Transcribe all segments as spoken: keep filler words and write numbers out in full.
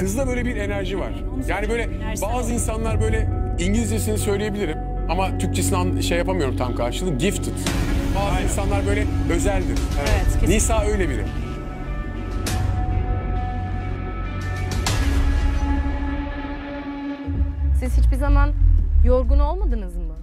Kızda böyle bir enerji var. Yani böyle bazı insanlar böyle İngilizcesini söyleyebilirim ama Türkçesini an- şey yapamıyorum tam karşılığı. Gifted. Bazı Aynen. insanlar böyle özeldir. Evet, kesinlikle. Nisa öyle biri. Siz hiçbir zaman yorgun olmadınız mı?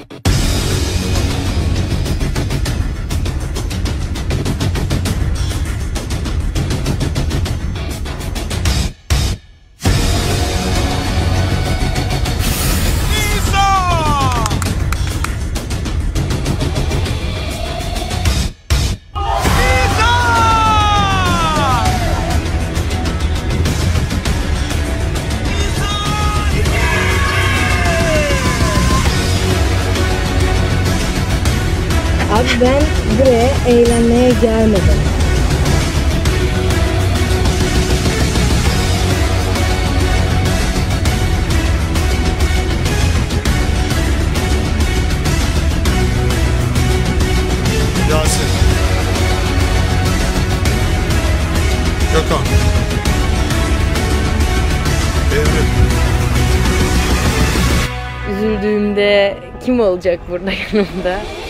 Abi ben buraya eğlenmeye gelmedim. Yasin. Gökhan. Evrim. Üzüldüğümde kim olacak burada yanımda?